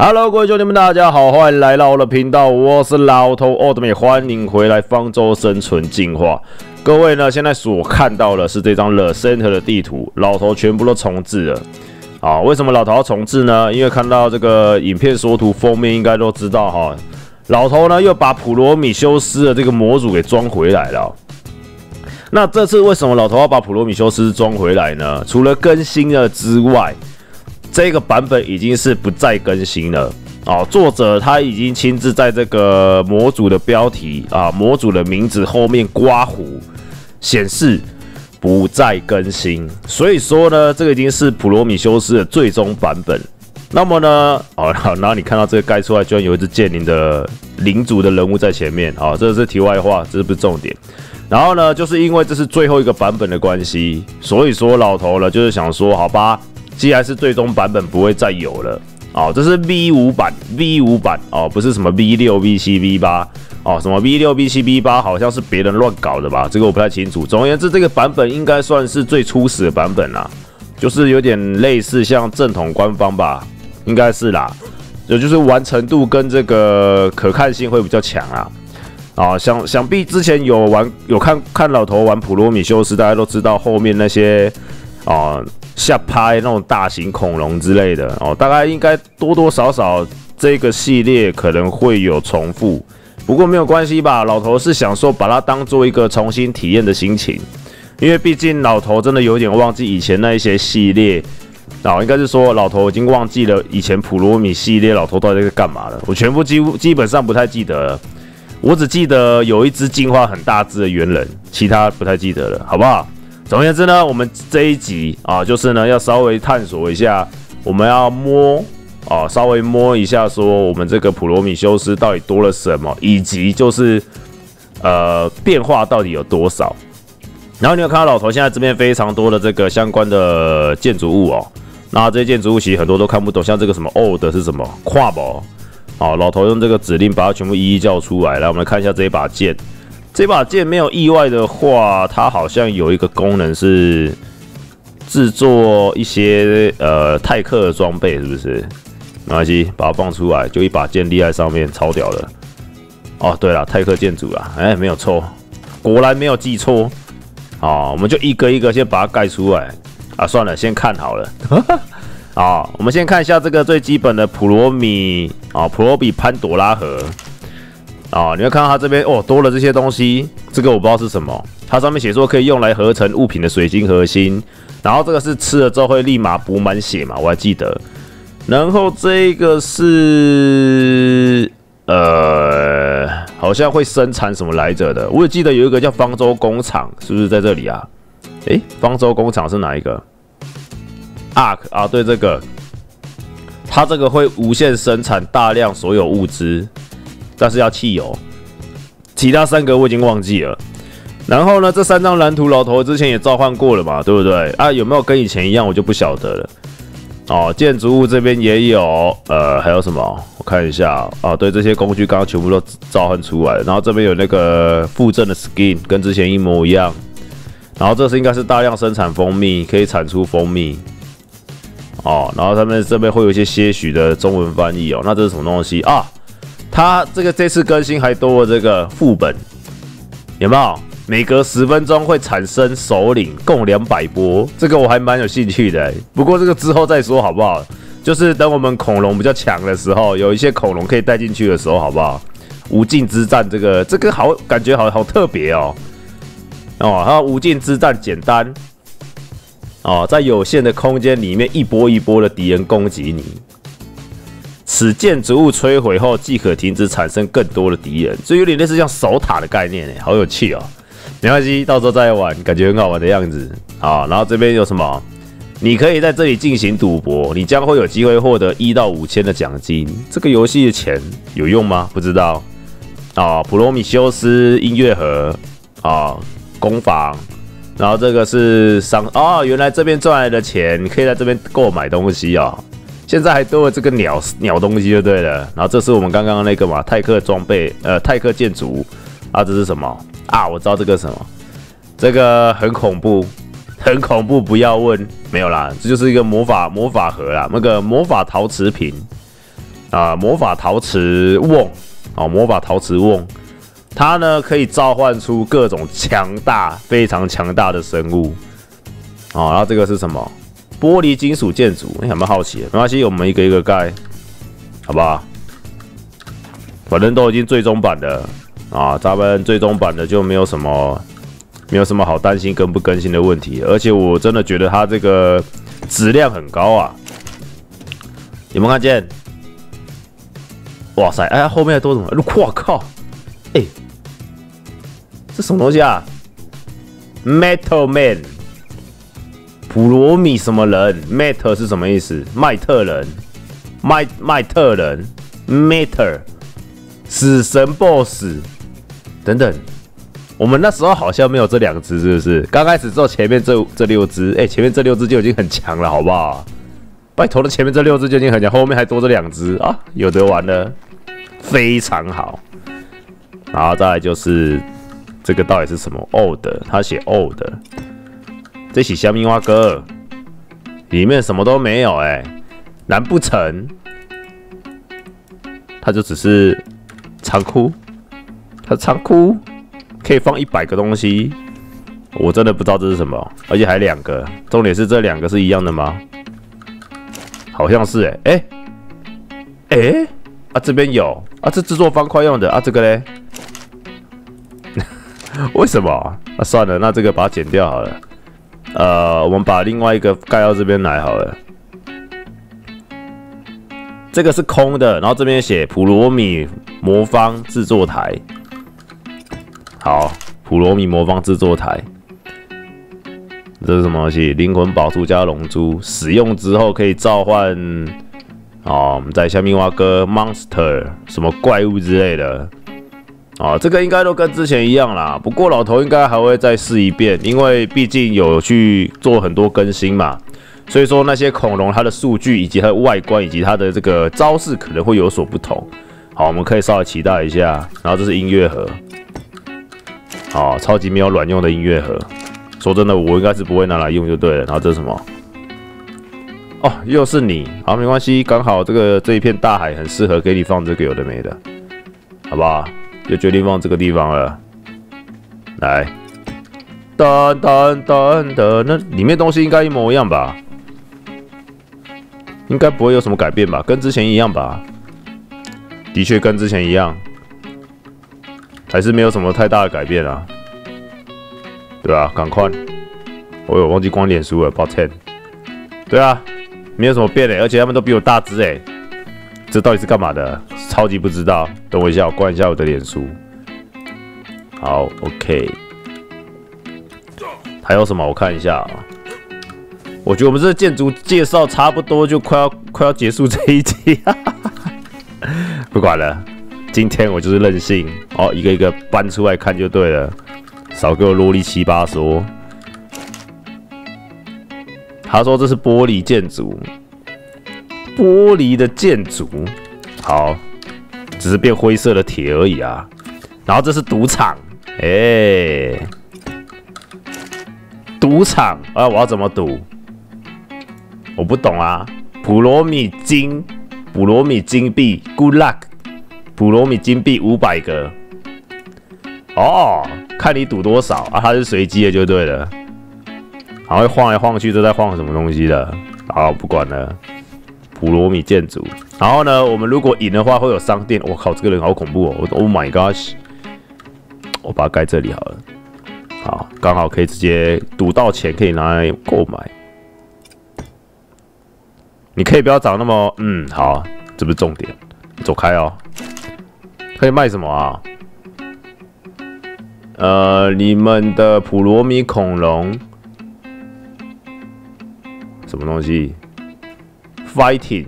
Hello， 各位兄弟们，大家好，欢迎来到我的频道，我是老头奥特曼，欢迎回来方舟生存进化。各位呢，现在所看到的是这张 The Center 的地图，老头全部都重置了。啊，为什么老头要重置呢？因为看到这个影片缩图封面，应该都知道哈，老头呢又把普罗米修斯的这个模组给装回来了。那这次为什么老头要把普罗米修斯装回来呢？除了更新了之外，这个版本已经是不再更新了哦。作者他已经亲自在这个模组的标题啊、模组的名字后面刮胡显示不再更新，所以说呢，这个已经是普罗米修斯的最终版本。那么呢，哦，然后你看到这个盖出来，居然有一只剑灵的领主的人物在前面，啊、这是题外话，这不是重点。然后呢，就是因为这是最后一个版本的关系，所以说老头呢就是想说，好吧。既然是最终版本不会再有了哦，这是 V5 版哦，不是什么 V6、V7、V8哦，什么 V6、V7、V8好像是别人乱搞的吧？这个我不太清楚。总而言之，这个版本应该算是最初始的版本啦，就是有点类似像正统官方吧，应该是啦，就是完成度跟这个可看性会比较强啦。啊，想必之前有看老头玩普罗米修斯，大家都知道后面那些下拍那种大型恐龙之类的哦，大概应该多多少少这个系列可能会有重复，不过没有关系吧。老头是想说把它当做一个重新体验的心情，因为毕竟老头真的有点忘记以前那一些系列应该是说老头已经忘记了以前普罗米系列老头到底在干嘛了。我全部基本上不太记得了，我只记得有一只进化很大只的猿人，其他不太记得了，好不好？总而言之呢，我们这一集就是呢要稍微探索一下，我们要稍微摸一下，说我们这个普罗米修斯到底多了什么，以及就是变化到底有多少。然后你有看到老头现在这边非常多的这个相关的建筑物哦，那这些建筑物其实很多都看不懂，像这个什么 old 是什么跨宝老头用这个指令把它全部一一叫出来。来，我们来看一下这一把剑。这把剑没有意外的话，它好像有一个功能是制作一些泰克的装备，是不是？没关系，把它放出来，就一把剑立在上面，超屌的。哦，对了，泰克建筑啦，没有错，果然没有记错。我们就一个一个先把它盖出来啊。算了，先看好了。我们先看一下这个最基本的普罗米潘朵拉盒。你会看到它这边多了这些东西，这个我不知道是什么。它上面写说可以用来合成物品的水晶核心，然后这个是吃了之后会立马补满血嘛，我还记得。然后这个是好像会生产什么来着的，我也记得有一个叫方舟工厂，是不是在这里啊？方舟工厂是哪一个 ？Ark 啊，对，这个，它这个会无限生产大量所有物资。但是要汽油，其他三个我已经忘记了。然后呢，这三张蓝图老头之前也召唤过了嘛，对不对？有没有跟以前一样，我就不晓得了。建筑物这边也有，还有什么？我看一下对，这些工具刚刚全部都召唤出来了。然后这边有那个附赠的 skin， 跟之前一模一样。然后这是应该是大量生产蜂蜜，可以产出蜂蜜。然后他们这边会有一些些许的中文翻译那这是什么东西啊？它这次更新还多了这个副本，有没有？每隔10分钟会产生首领，共200波，这个我还蛮有兴趣的。不过这个之后再说好不好？就是等我们恐龙比较强的时候，有一些恐龙可以带进去的时候，好不好？无尽之战这个好感觉好特别还有无尽之战简单在有限的空间里面一波一波的敌人攻击你。此建筑物摧毁后，即可停止产生更多的敌人，所以有点类似像守塔的概念好有趣没关系，到时候再玩，感觉很好玩的样子然后这边有什么？你可以在这里进行赌博，你将会有机会获得1到5千的奖金。这个游戏的钱有用吗？不知道普罗米修斯音乐盒工坊，然后这个是原来这边赚来的钱，你可以在这边购买东西现在还多了这个鸟东西就对了。然后这是我们刚刚那个嘛泰克装备，泰克建筑这是什么我知道这个什么，这个很恐怖，很恐怖，不要问，没有啦，这就是一个魔法盒啦，那个魔法陶瓷瓶魔法陶瓷瓮魔法陶瓷瓮，它呢可以召唤出各种非常强大的生物然后这个是什么？玻璃金属建筑，有没有好奇？没关系，我们一个一个盖，好不好？反正都已经最终版的咱们最终版的就没有什么好担心更不更新的问题，而且我真的觉得它这个质量很高啊！有没有看见？哇塞！哎，后面还多什么？我靠！哎，这什么东西啊 ？Metal Man， 普罗米什么人 ？Metal 是什么意思？麦特人，麦特人 ，Metal， 死神 BOSS 等等。我们那时候好像没有这2只，是不是？刚开始之后前面这6只，前面这6只就已经很强了，好不好？拜托的，前面这6只就已经很强，后面还多这2只啊，有得玩了，非常好。然后再来就是这个到底是什么 ？Old， 他写 Old， 这是虾米蛙哥，里面什么都没有难不成它就只是仓库？它仓库可以放100个东西，我真的不知道这是什么，而且还2个，重点是这2个是一样的吗？好像是这边有这制作方块用的这个嘞，为什么算了，那这个把它剪掉好了。我们把另外一个盖到这边来好了。这个是空的，然后这边写普罗米魔方制作台。好，普罗米魔方制作台。这是什么东西？灵魂宝珠加龙珠，使用之后可以召唤我们在下面挖个 monster 什么怪物之类的这个应该都跟之前一样啦。不过老头应该还会再试一遍，因为毕竟有去做很多更新嘛，所以说那些恐龙它的数据以及它的外观以及它的这个招式可能会有所不同。好，我们可以稍微期待一下。然后这是音乐盒，超级没有卵用的音乐盒。说真的，我应该是不会拿来用就对了。然后这是什么？又是你。好，没关系，刚好这一片大海很适合给你放这个有的没的，好不好？就决定放这个地方了。来，噔，那里面东西应该一模一样吧？应该不会有什么改变吧？跟之前一样吧？的确跟之前一样，还是没有什么太大的改变啊。对啊，赶快！我有忘记关脸书了，抱歉。对啊，没有什么变而且他们都比我大只这到底是干嘛的？超级不知道。等我一下，我关一下我的脸书。好 ，OK。还有什么？我看一下我觉得我们这个建筑介绍差不多就快要结束这一集，不管了，今天我就是任性一个一个搬出来看就对了。少给我啰里七八说。他说这是玻璃建筑，玻璃的建筑，好，只是变灰色的铁而已啊。然后这是赌场，赌场我要怎么赌？我不懂啊。普罗米金币 ，Good luck， 普罗米金币500个。看你赌多少它是随机的就对了，然后会晃来晃去，都在晃什么东西的。好，不管了。普罗米建筑，然后呢，我们如果赢的话会有商店。我靠，这个人好恐怖！Oh my gosh！ 我把它盖这里好了。好，刚好可以直接赌到钱，可以拿来购买。你可以不要长那么好，这不是重点，走开哦。可以卖什么啊？你们的普罗米恐龙，什么东西 ？Fighting，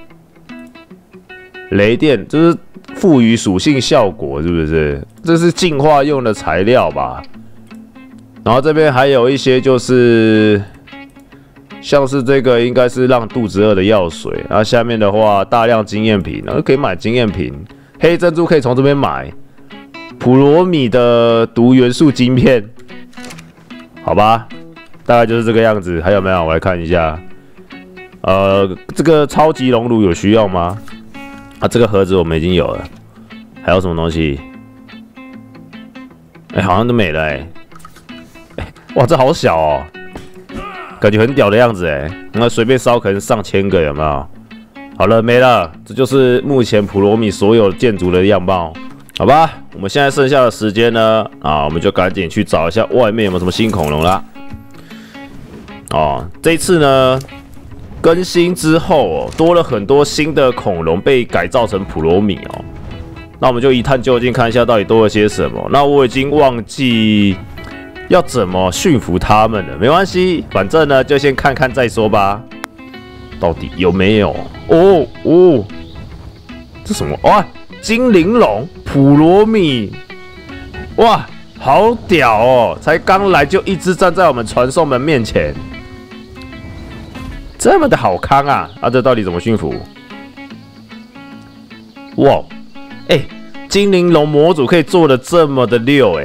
雷电，这是赋予属性效果，是不是？这是进化用的材料吧？然后这边还有一些就是像是这个应该是让肚子饿的药水，然后下面的话大量经验瓶，然后可以买经验瓶，黑珍珠可以从这边买。普罗米的毒元素晶片，好吧，大概就是这个样子。还有没有？我来看一下。这个超级熔炉有需要吗？ 啊，这个盒子我们已经有了，还有什么东西？好像都没了哇，这好小哦，感觉很屌的样子那随便烧可能上千个，有没有？好了，没了，这就是目前普罗米所有建筑的样貌，好吧？我们现在剩下的时间呢，我们就赶紧去找一下外面有没有什么新恐龙啦。这一次呢，更新之后多了很多新的恐龙被改造成普罗米那我们就一探究竟，看一下到底多了些什么。那我已经忘记要怎么驯服它们了，没关系，反正呢就先看看再说吧。到底有没有？这什么？哇，精灵龙普罗米，哇，好屌哦！才刚来就一只站在我们传送门面前。这么的好康啊！这到底怎么驯服？哇，精灵龙模组可以做的这么的溜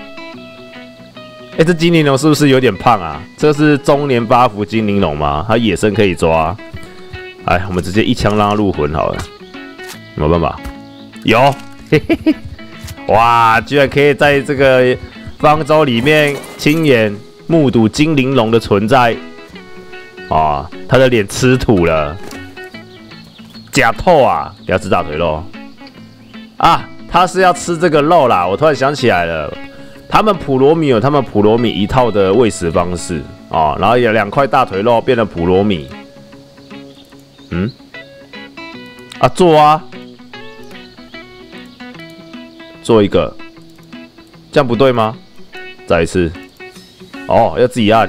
这精灵龙是不是有点胖啊？这是中年巴福精灵龙吗？它野生可以抓。我们直接一枪让它入魂好了。有没有办法？有，嘿嘿嘿！哇，居然可以在这个方舟里面亲眼目睹精灵龙的存在。他的脸吃土了，假透啊！不要吃大腿肉他是要吃这个肉啦！我突然想起来了，他们普罗米有他们普罗米一套的喂食方式然后有2块大腿肉变成普罗米。做一个，这样不对吗？再一次，要自己按。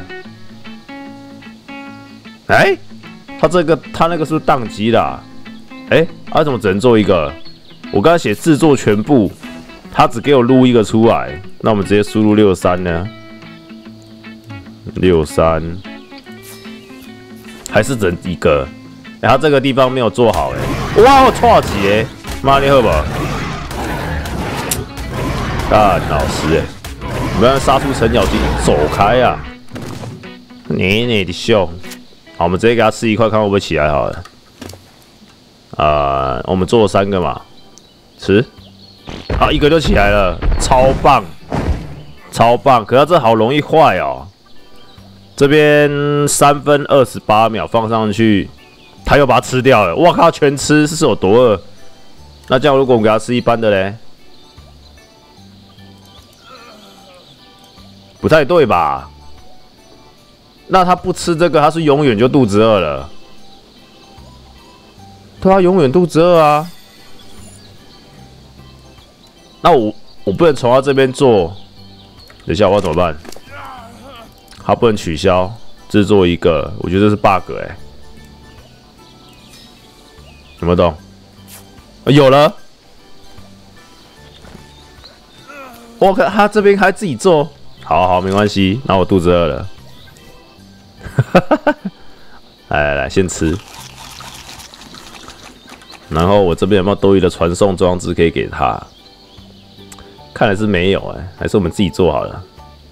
他那个是不是宕机啦？怎么只能做一个？我刚才写制作全部，他只给我录一个出来，那我们直接输入63呢？63还是只能一个？他这个地方没有做好哇，我错几妈你好不好？干老师我们要杀出程咬金，走开啊！你的凶！好，我们直接给他吃一块，看会不会起来好了。我们做了3个嘛，吃。1个就起来了，超棒，超棒！可是这好容易坏这边3分28秒放上去，他又把它吃掉了。我靠，全吃是有多饿？那这样如果我们给他吃一般的嘞，不太对吧？那他不吃这个，他是永远就肚子饿了。对啊，永远肚子饿啊。那我不能从他这边做，等一下我要怎么办？他不能取消制作一个，我觉得这是 bug 有没有懂？有了。我靠，他这边还自己做，好，没关系。那我肚子饿了。来，先吃。然后我这边有没有多余的传送装置可以给他？看来是没有还是我们自己做好了。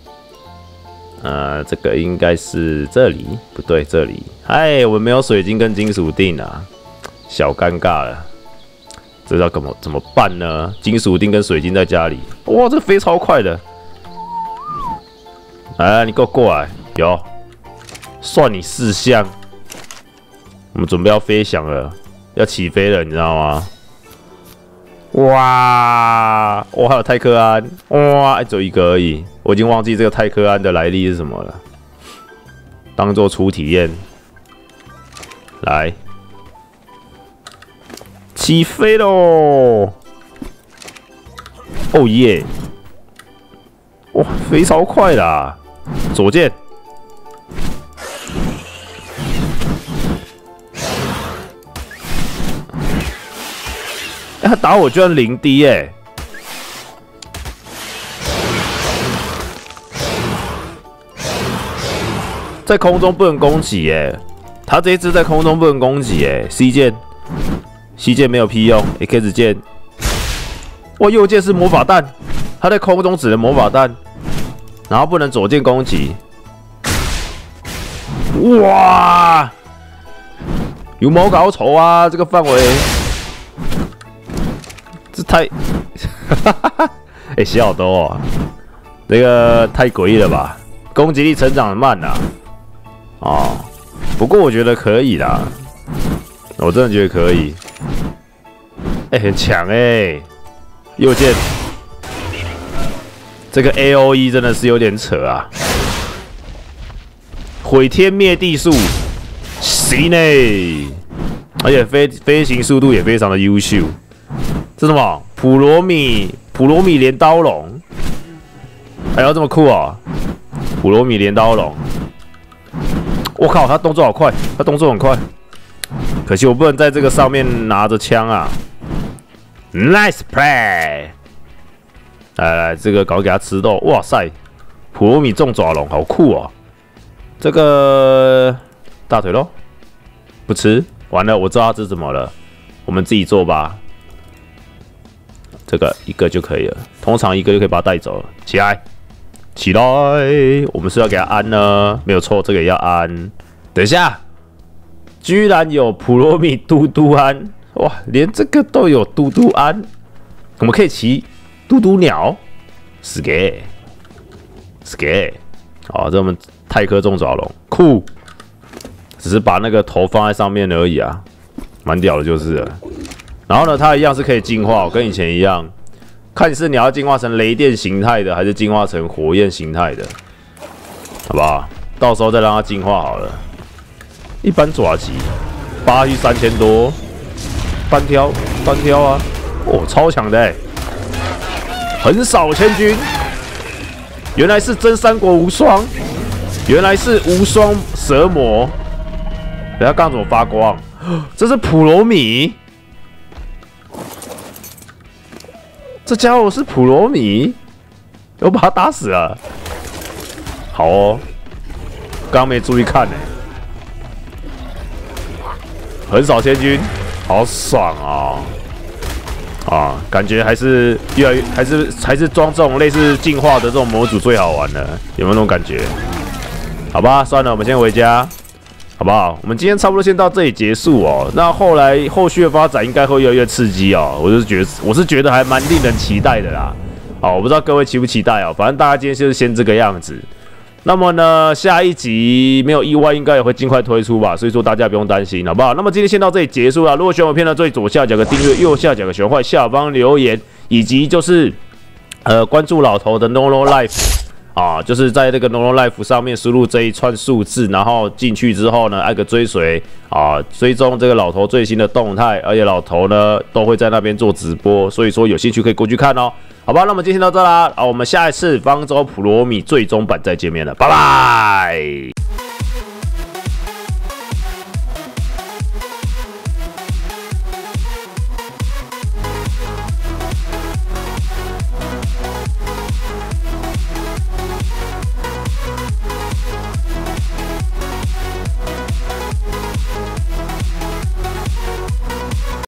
这个应该是这里，不对，这里。我们没有水晶跟金属锭小尴尬了。这要怎么办呢？金属锭跟水晶在家里。哇，这飞超快的！你给我过来，有。算你识相，我们准备要飞翔了，要起飞了，你知道吗？哇，还有泰克安，哇，只有一个而已，我已经忘记这个泰克安的来历是什么了。当做初体验，来，起飞喽！哦耶！哇，飞超快啦！左键。他打我居然0滴在空中不能攻击他这一只在空中不能攻击C 键没有屁用 ，X 键，哇，右键是魔法弹，他在空中只能魔法弹，然后不能左键攻击，哇，有毛搞丑啊，这个范围。 太，哎、欸，小好多哦，那个太诡异了吧？攻击力成长得慢啊，哦，不过我觉得可以啦，我真的觉得可以，哎、欸，很强哎、欸，右键，这个 AOE 真的是有点扯啊，毁天灭地术，行呢，而且飞行速度也非常的优秀。这什么？普罗米镰刀龙，哎呦，这么酷啊！普罗米镰刀龙，我靠，他动作好快，他动作很快。可惜我不能在这个上面拿着枪啊 ！Nice play！ 来，这个搞给他吃豆，哇塞！普罗米重爪龙，好酷哦！这个大腿肉不吃，完了，我知道这是怎么了，我们自己做吧。这个一个就可以了，通常一个就可以把它带走了。起来，起来！我们是要给它安呢，没有错，这个也要安。等一下，居然有普罗米嘟嘟安，哇，连这个都有嘟嘟安，我们可以骑嘟嘟鸟，死给，好，这我们泰克重爪龙，酷，只是把那个头放在上面而已啊，蛮屌的，就是了。然后呢，它一样是可以进化，跟以前一样，看是你要进化成雷电形态的，还是进化成火焰形态的，好不好？到时候再让它进化好了。一般爪击，8去3000多，单挑啊，哦，超强的欸，横扫千军，原来是真三国无双，原来是无双蛇魔，等下刚怎么发光？这是普罗米。这家伙是普罗米，我把他打死了。好哦，刚没注意看呢。横扫千军，好爽啊！啊，感觉还是越来越，还是装这种类似进化的这种模组最好玩了，有没有那种感觉？好吧，算了，我们先回家。好不好？我们今天差不多先到这里结束哦。那后续的发展应该会越来越刺激哦。我是觉得还蛮令人期待的啦。好，我不知道各位期不期待哦。反正大家今天就是先这个样子。那么呢，下一集没有意外，应该也会尽快推出吧。所以说大家不用担心，好不好？那么今天先到这里结束了。如果喜欢我片的，最左下角个订阅，右下角个小坏，下方留言，以及就是关注老头的 NONO Life。啊，就是在这个 NONO Life 上面输入这一串数字，然后进去之后呢，按个追随啊，追踪这个老头最新的动态，而且老头呢都会在那边做直播，所以说有兴趣可以过去看哦，好吧？那么今天到这啦，我们下一次方舟普罗米最终版再见面了，拜拜。